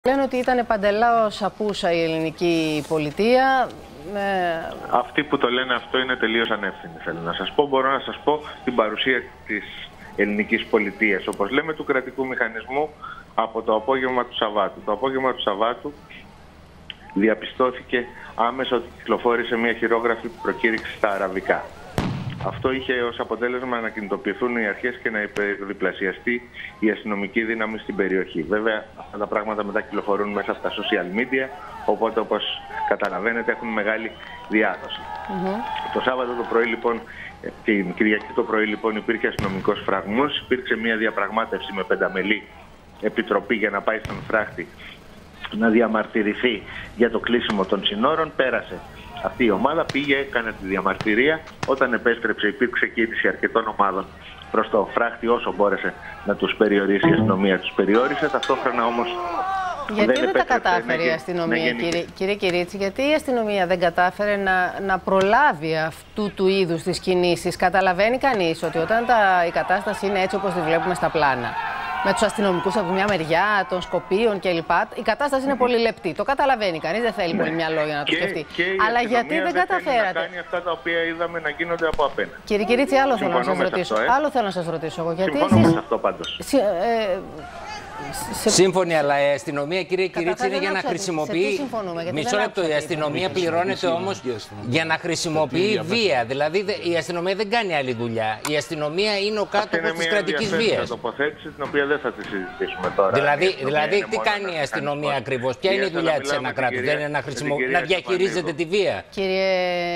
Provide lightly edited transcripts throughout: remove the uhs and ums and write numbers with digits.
Λένε ότι ήταν παντελώς απούσα η ελληνική πολιτεία. Αυτοί που το λένε αυτό είναι τελείως ανεύθυνοι, θέλω να σας πω. Μπορώ να σας πω την παρουσία της ελληνικής πολιτείας, όπως λέμε, του κρατικού μηχανισμού από το απόγευμα του Σαββάτου. Το απόγευμα του Σαββάτου διαπιστώθηκε άμεσα ότι κυκλοφόρησε μια χειρόγραφη προκήρυξη στα αραβικά. Αυτό είχε ως αποτέλεσμα να κινητοποιηθούν οι αρχές και να υπερδιπλασιαστεί η αστυνομική δύναμη στην περιοχή. Βέβαια, αυτά τα πράγματα μετά κυκλοφορούν μέσα από τα social media, οπότε όπως καταλαβαίνετε έχουν μεγάλη διάδοση. Το Σάββατο το πρωί λοιπόν, την Κυριακή το πρωί λοιπόν υπήρχε αστυνομικός φραγμός, υπήρξε μια διαπραγμάτευση με πενταμελή επιτροπή για να πάει στον φράχτη να διαμαρτυρηθεί για το κλείσιμο των συνόρων. Πέρασε αυτή η ομάδα, πήγε, έκανε τη διαμαρτυρία. Όταν επέστρεψε υπήρξε κίνηση αρκετών ομάδων προς το φράχτη όσο μπόρεσε να τους περιορίσει. Η αστυνομία τους περιόρισε, ταυτόχρονα όμως γιατί δεν τα κατάφερε η αστυνομία, κύριε Κυρίτσι, γιατί η αστυνομία δεν κατάφερε να προλάβει αυτού του είδους τις κινήσεις? Καταλαβαίνει κανείς ότι όταν η κατάσταση είναι έτσι όπως τη βλέπουμε στα πλάνα, με τους αστυνομικούς από μια μεριά, των Σκοπίων κλπ. Η κατάσταση είναι πολύ λεπτή. Το καταλαβαίνει κανείς, δεν θέλει πολύ μυαλό για να το σκεφτεί. Αλλά γιατί δεν καταφέρατε? Να κάνει αυτά τα οποία είδαμε να γίνονται από απέναντι. Κύριε Κυρίτσι, άλλο θέλω να σας ρωτήσω. Άλλο θέλω να σας ρωτήσω εγώ. Συμφωνούμε σε αυτό πάντως. Σύμφωνοι, αλλά η αστυνομία, κύριε Κυρίτσι, είναι για να χρησιμοποιεί. Μισό λεπτό. Η αστυνομία πληρώνεται όμως για να χρησιμοποιεί βία. Δηλαδή η αστυνομία δεν κάνει άλλη δουλειά. Η αστυνομία είναι ο κάτοχος της κρατικής βίας. Είναι μια τοποθέτηση την οποία δεν θα τη συζητήσουμε τώρα. Δηλαδή τι κάνει η αστυνομία ακριβώς? Ποια είναι η δουλειά της ένα κράτος? Δεν είναι να διαχειρίζεται τη βία? Κύριε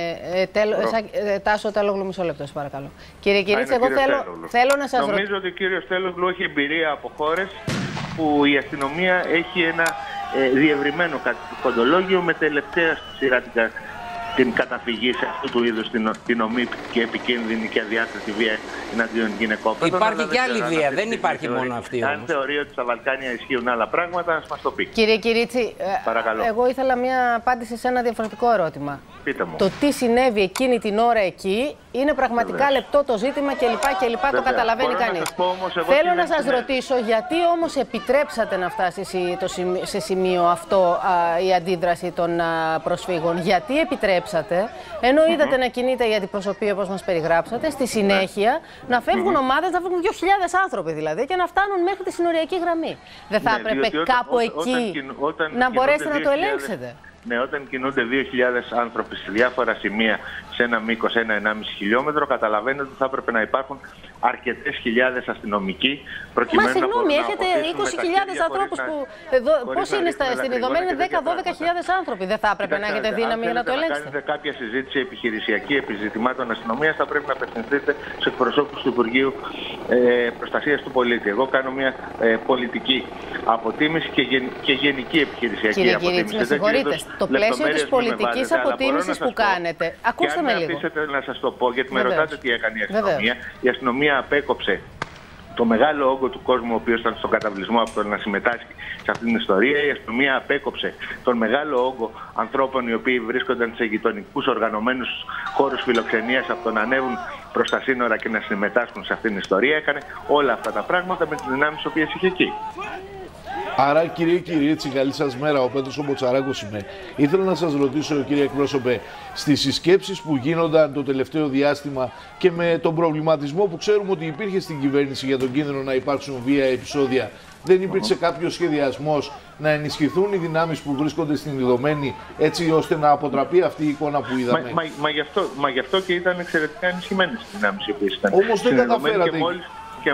Τάσο Τελόγλου, μισό λεπτό, σας παρακαλώ. Κύριε Κυρίτσι, εγώ θέλω να σας ρωτήσω. Νομίζω ότι ο κύριος Τελόγλου έχει εμπειρία από χώρες που η αστυνομία έχει ένα διευρυμένο κοντολόγιο με τελευταία σειρά την καταφυγή σε αυτού του είδους την ομοίη και επικίνδυνη και αδιάστατη βία εναντίον γυναικών. Υπάρχει και άλλη βία, δεν υπάρχει μόνο αυτή. Αν θεωρεί ότι στα Βαλκάνια ισχύουν άλλα πράγματα, να μας το πει. Κύριε Κυρίτσι, εγώ ήθελα μια απάντηση σε ένα διαφορετικό ερώτημα. Πείτε μου. Το τι συνέβη εκείνη την ώρα εκεί είναι πραγματικά λεπτό το ζήτημα κλπ. Το καταλαβαίνει κανείς. Θέλω να σας ρωτήσω γιατί όμως επιτρέψατε να φτάσει σε σημείο αυτό η αντίδραση των προσφύγων? Γιατί επιτρέψατε, ενώ είδατε να κινείται η αντιπροσωπεία όπως μας περιγράψατε, στη συνέχεια να φεύγουν ομάδες, να φεύγουν 2.000 άνθρωποι δηλαδή και να φτάνουν μέχρι τη συνοριακή γραμμή? Δεν θα έπρεπε κάπου εκεί να μπορέσετε να το ελέγξετε? Ναι, όταν κινούνται 2.000 άνθρωποι σε διάφορα σημεία σε ένα μήκος 1-1,5 χιλιόμετρο, καταλαβαίνετε ότι θα έπρεπε να υπάρχουν αρκετές χιλιάδες αστυνομικοί προκειμένου να μπορούν να έχετε 20.000 ανθρώπους που εδώ, πώς είναι στην Ιδωμένη, είναι 10-12.000 άνθρωποι. Δεν θα έπρεπε να έχετε δύναμη για να το ελέγξετε? Αν κάνετε κάποια συζήτηση επιχειρησιακή επιζητημάτων αστυνομίας, θα πρέπει να απευθυνθείτε σε εκπροσώπους του Υπουργείου Προστασίας του Πολίτη. Εγώ κάνω μια πολιτική αποτίμηση και γενική επιχειρησιακή αποτίμηση. Με συγχωρείτε, στο πλαίσιο της πολιτικής αποτίμησης που κάνετε, ακούστε με λίγο. Αν αφήσετε να σας το πω, γιατί με ρωτάτε τι έκανε η αστυνομία. Η αστυνομία απέκοψε το μεγάλο όγκο του κόσμου ο οποίος ήταν στον καταβλισμό από το να συμμετάσχει σε αυτήν την ιστορία. Η αστυνομία απέκοψε τον μεγάλο όγκο ανθρώπων οι οποίοι βρίσκονταν σε γειτονικούς οργανωμένους χώρους φιλοξενίας από το να ανέβουν προς τα σύνορα και να συμμετάσχουν σε αυτήν την ιστορία. Έκανε όλα αυτά τα πράγματα με τις δυνάμεις τις οποίες είχε εκεί. Άρα, κύριε Κυρίτσι, καλή σας μέρα. Ο Πέτρος ο Μποτσαράκος είμαι. Ήθελα να σας ρωτήσω, κύριε εκπρόσωπε, στις συσκέψεις που γίνονταν το τελευταίο διάστημα και με τον προβληματισμό που ξέρουμε ότι υπήρχε στην κυβέρνηση για τον κίνδυνο να υπάρξουν βία επεισόδια, δεν υπήρξε κάποιος σχεδιασμός να ενισχυθούν οι δυνάμεις που βρίσκονται στην Ιδωμένη, έτσι ώστε να αποτραπεί αυτή η εικόνα που είδαμε? Μα γι' αυτό και ήταν εξαιρετικά ενισχυμένες οι δυνάμεις οι οποίες ήταν. Όμως δεν καταφέρατε. Και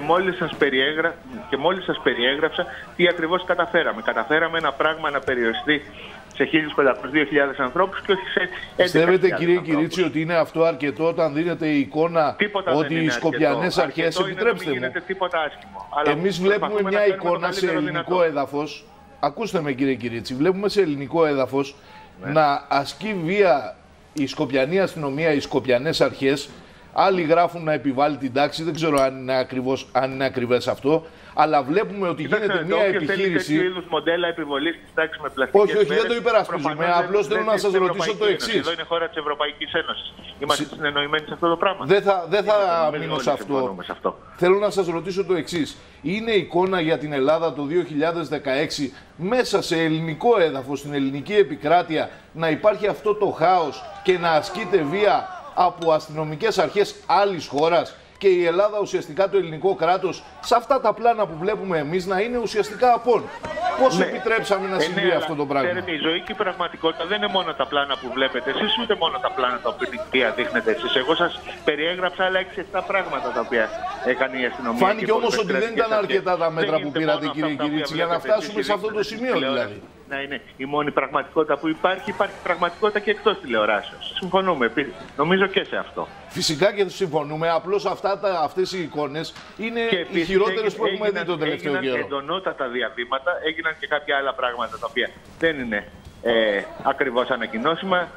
μόλις σας περιέγραψα τι ακριβώς καταφέραμε. Καταφέραμε ένα πράγμα να περιοριστεί σε 1.500-2.000 ανθρώπους και όχι σε 11.000. Πιστεύετε, κύριε Κυρίτσι, ότι είναι αυτό αρκετό όταν δίνεται η εικόνα ότι οι σκοπιανές αρχές, επιτρέψτε μου, εμείς βλέπουμε μια εικόνα σε ελληνικό έδαφος, ακούστε με κύριε Κυρίτσι, βλέπουμε σε ελληνικό έδαφος να ασκεί βία η σκοπιανή αστυνομία, οι σκοπιανές αρχές, Άλλοι γράφουν να επιβάλλει την τάξη. Δεν ξέρω αν είναι ακριβές αυτό. Αλλά βλέπουμε ότι γίνεται μια επιχείρηση. Τέτοιου είδους μοντέλα επιβολής της τάξης με πλαστικές. Όχι, δεν το υπερασπίζουμε. Απλώς θέλω να σας ρωτήσω το εξής. Εδώ είναι χώρα της Ευρωπαϊκής Ένωσης. Είμαστε συνεννοημένοι σε αυτό το πράγμα. Δεν θα μείνω σε αυτό. Θέλω να σας ρωτήσω το εξής. Είναι εικόνα για την Ελλάδα το 2016 μέσα σε ελληνικό έδαφος, στην ελληνική επικράτεια, να υπάρχει αυτό το χάος και να ασκείται βία από αστυνομικές αρχές άλλης χώρας και η Ελλάδα ουσιαστικά το ελληνικό κράτος σε αυτά τα πλάνα που βλέπουμε εμείς να είναι ουσιαστικά απόν. Πώς επιτρέψαμε να συμβεί αυτό το πράγμα? Ξέρετε, η ζωή και η πραγματικότητα δεν είναι μόνο τα πλάνα που βλέπετε εσείς, ούτε μόνο τα πλάνα τα οποία δείχνετε εσείς. Εγώ σας περιέγραψα άλλα 6-7 πράγματα τα οποία έκανε η αστυνομία. Φάνηκε όμως ότι δεν ήταν αρκετά τα μέτρα που πήρατε, κύριε Κυρίτσι, για να φτάσουμε σε αυτό το σημείο δηλαδή. Να είναι η μόνη πραγματικότητα που υπάρχει πραγματικότητα και εκτός τηλεοράσεως. Συμφωνούμε, νομίζω και σε αυτό. Φυσικά και συμφωνούμε, απλώς αυτές οι εικόνες είναι οι χειρότερες που έχουμε δει το τελευταίο καιρό. Έγιναν εντονότατα διαβήματα, έγιναν και κάποια άλλα πράγματα τα οποία δεν είναι ακριβώς ανακοινώσιμα.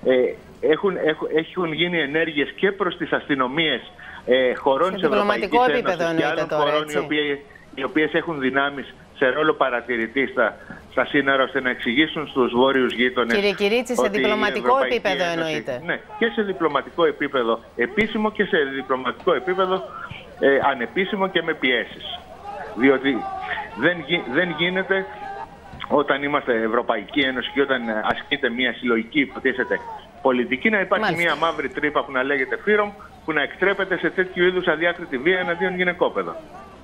Έχουν γίνει ενέργειες και προς τις αστυνομίες χωρών της Ευρωπαϊκής Ένωσης και άλλων χωρών οι οποίες έχουν δυνάμεις σε ρόλο παρατηρητή στα σύνορα, ώστε να εξηγήσουν στους βόρειους γείτονες. Κύριε Κυρίτσι, σε διπλωματικό επίπεδο εννοείται? Ναι, και σε διπλωματικό επίπεδο επίσημο και σε διπλωματικό επίπεδο ανεπίσημο και με πιέσεις. Διότι δεν γίνεται όταν είμαστε Ευρωπαϊκή Ένωση και όταν ασκείται μια συλλογική, υποτίθεται, πολιτική, να υπάρχει μια μαύρη τρύπα που να λέγεται FYROM, που να εκτρέπεται σε τέτοιου είδους αδιάκριτη βία εναντίον γυναικόπαιδων.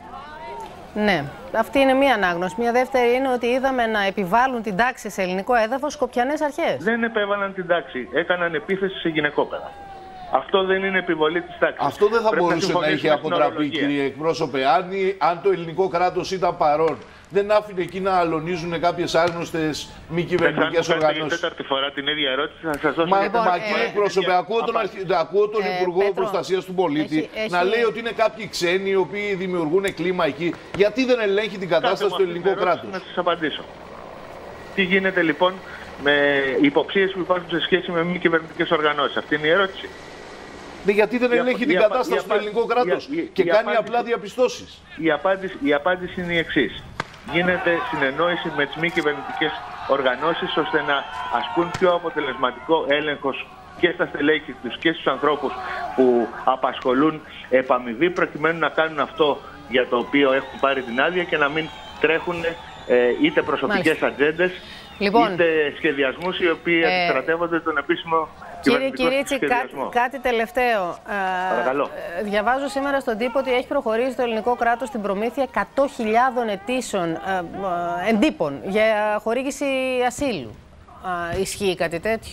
Ναι, αυτή είναι μία ανάγνωση. Μία δεύτερη είναι ότι είδαμε να επιβάλλουν την τάξη σε ελληνικό έδαφος σκοπιανές αρχές. Δεν επέβαλαν την τάξη, έκαναν επίθεση σε γυναικόπαιδα. Αυτό δεν είναι επιβολή της τάξης. Αυτό δεν θα μπορούσε να είχε αποτραπεί, κύριε εκπρόσωπε, αν το ελληνικό κράτος ήταν παρόν. Δεν άφηνε εκεί να αλωνίζουν κάποιες άγνωστες μη κυβερνητικές οργανώσεις. Για τέταρτη φορά την ίδια ερώτηση θα σας δώσω. Μα κύριε εκπρόσωπε, ακούω τον Υπουργό Προστασίας του Πολίτη να λέει ότι είναι κάποιοι ξένοι οι οποίοι δημιουργούν κλίμα εκεί. Γιατί δεν ελέγχει την κατάσταση του ελληνικού κράτους? Να σας απαντήσω. Τι γίνεται λοιπόν με υποψίες που υπάρχουν σε σχέση με μη κυβερνητικές οργανώσεις? Αυτή είναι η ερώτηση. Γιατί δεν ελέγχει την κατάσταση του ελληνικού κράτους και κάνει απλά διαπιστώσεις? Η απάντηση είναι η εξής. Γίνεται συνεννόηση με τις μη κυβερνητικές οργανώσεις ώστε να ασκούν πιο αποτελεσματικό έλεγχος και στα στελέχη τους και στους ανθρώπους που απασχολούν επαμοιβή, προκειμένου να κάνουν αυτό για το οποίο έχουν πάρει την άδεια και να μην τρέχουν είτε προσωπικές ατζέντες, είτε σχεδιασμούς οι οποίοι αντιστρατεύονται τον επίσημο κυβερνητικό σχεδιασμό. Κύριε Κυρίτσι, κάτι τελευταίο. Παρακαλώ. Διαβάζω σήμερα στον τύπο ότι έχει προχωρήσει το ελληνικό κράτος στην προμήθεια 100.000 αιτήσεων εντύπων για χορήγηση ασύλου. Ισχύει κάτι τέτοιο?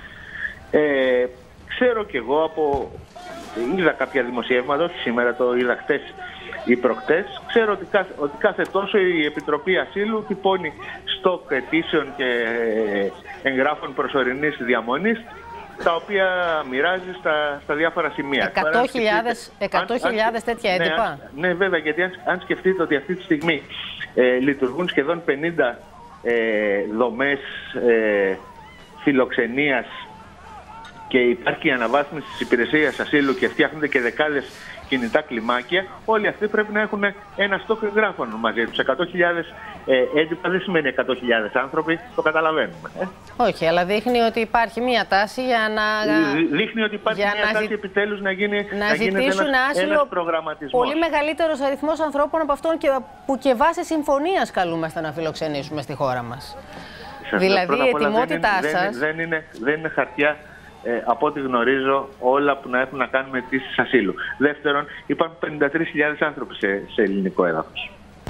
Ξέρω κι εγώ είδα κάποια δημοσιεύματα, όχι σήμερα, το είδα χτες ή προχτές. Ξέρω ότι κάθε τόσο η Επιτροπή Ασύλου τυπώνει στοκ αιτήσεων και εγγράφων προσωρινής διαμονής, τα οποία μοιράζει στα διάφορα σημεία. 100.000 τέτοια έντυπα? Ναι, βέβαια, γιατί αν σκεφτείτε ότι αυτή τη στιγμή λειτουργούν σχεδόν 50 δομές φιλοξενίας και υπάρχει η αναβάθμιση της υπηρεσίας ασύλου και φτιάχνονται και δεκάδες κινητά κλιμάκια, όλοι αυτοί πρέπει να έχουν ένα στόχο εγγράφων μαζί τους. 100.000 έντυπα δεν σημαίνει 100.000 άνθρωποι, το καταλαβαίνουμε. Όχι, αλλά δείχνει ότι υπάρχει μία τάση για να... Δείχνει ότι υπάρχει μία τάση επιτέλους να γίνεται ένας προγραμματισμός. Πολύ μεγαλύτερος αριθμός ανθρώπων από αυτόν που και βάσει συμφωνίας καλούμαστε να φιλοξενήσουμε στη χώρα μας. Δηλαδή η ετοιμότητά σας... Δεν είναι χαρτιά. Από ό,τι γνωρίζω, όλα που να έχουν να κάνουν με αιτήσεις ασύλου. Δεύτερον, υπάρχουν 53.000 άνθρωποι σε ελληνικό έδαφος.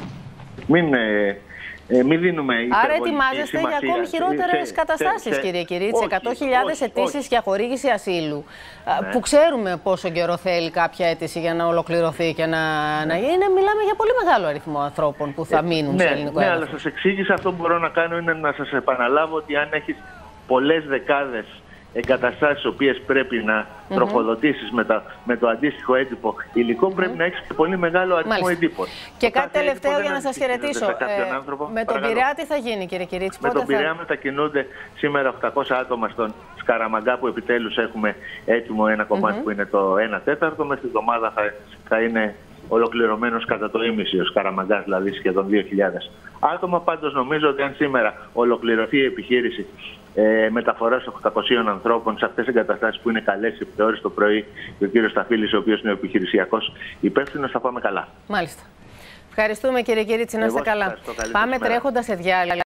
Μην δίνουμε υπερβολική Άρα ετοιμάζεστε για ακόμη χειρότερες καταστάσεις, κύριε Κυρίτσι. 100.000 αιτήσεις για χορήγηση ασύλου. Ναι. Που ξέρουμε πόσο καιρό θέλει κάποια αίτηση για να ολοκληρωθεί και να γίνει. Μιλάμε για πολύ μεγάλο αριθμό ανθρώπων που θα μείνουν σε ελληνικό έδαφος. Ναι, αλλά σας εξήγησα, αυτό που μπορώ να κάνω είναι να σας επαναλάβω ότι αν έχεις πολλές δεκάδες εγκαταστάσεις τις οποίες πρέπει να τροφοδοτήσεις με το αντίστοιχο έντυπο υλικό, πρέπει να έχεις πολύ μεγάλο αριθμό εντύπων. Και κάτι τελευταίο για να σας χαιρετήσω. Με τον Πειραιά τι θα γίνει, κύριε Κυρίτσι? Με τον Πειραιά μετακινούνται σήμερα 800 άτομα στον Σκαραμαγκά που επιτέλους έχουμε έτοιμο ένα κομμάτι που είναι το 1/4. Μέσα στη εβδομάδα θα είναι ολοκληρωμένος κατά το ίμιση ο Σκαραμαγκάς, δηλαδή σχεδόν 2.000 άτομα. Πάντως νομίζω ότι αν σήμερα ολοκληρωθεί η επιχείρηση μεταφοράς 800 ανθρώπων σε αυτές τις εγκαταστάσεις που είναι καλές επιθεώρηση το πρωί, και ο κύριος Σταφύλης, ο οποίος είναι ο επιχειρησιακός υπεύθυνος, θα πάμε καλά. Μάλιστα. Ευχαριστούμε κύριε Κυρίτσι, να είστε καλά. Πάμε τρέχοντας σε διάλειμμα.